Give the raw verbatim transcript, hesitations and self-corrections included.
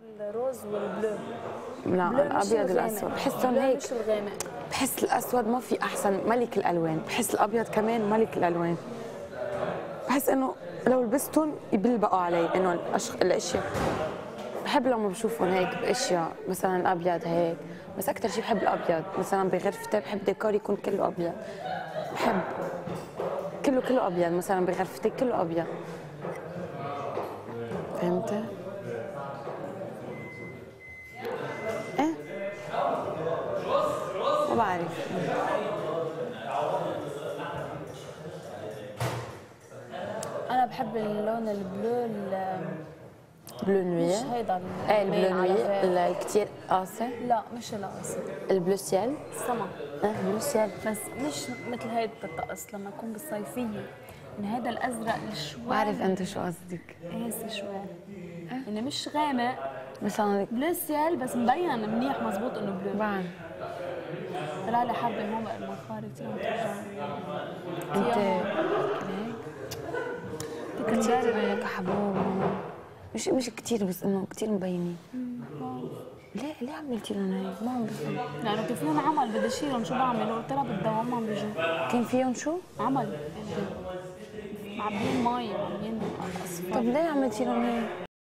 الروز والبلو. لا بلو مش الابيض الغامق. الاسود بحسهم بلو هيك. مش الغامق. بحس الاسود ما في احسن، ملك الالوان. بحس الابيض كمان ملك الالوان. بحس انه لو لبستهم بيلبقوا علي، انه الأشخ... الاشياء بحب لما بشوفهم هيك باشياء مثلا ابيض هيك، بس اكثر شيء بحب الابيض. مثلا بغرفتي بحب ديكور يكون كله ابيض، بحب كله كله ابيض. مثلا بغرفتي كله ابيض، فهمتي؟ ايه ما بعرف. انا بحب اللون البلو بلو نوير. مش هيدا ايه الباين البلو على نوير غير. الكثير قاسي. لا مش القصة، البلو سيال. السما. ايه بلو سيال. بس مش مثل هيدا الطقس لما يكون بالصيفية، من هيدا الازرق الشوي. بعرف انت شو قصدك. قاسي شوي، يعني مش غامق مثلا بلو سيال بس مبين منيح مزبوط انه بلو. بعد طلع لي حبة هون بقى المخارج كثير عم توجعني. انت كثير كحبوب. مش مش كثير، بس انه كثير مبينين. ليه ليه عملتي لهم هيك؟ ما عم بفهم. لانه كان فيهم عمل بدي اشيلهم، شو بعمل؟ قلت لها بالدوام ما عم بيجوا. كان فيهم شو؟ عمل يعني معبيين مي، معبيين اصفر. طب ليه عملتي لهم هيك؟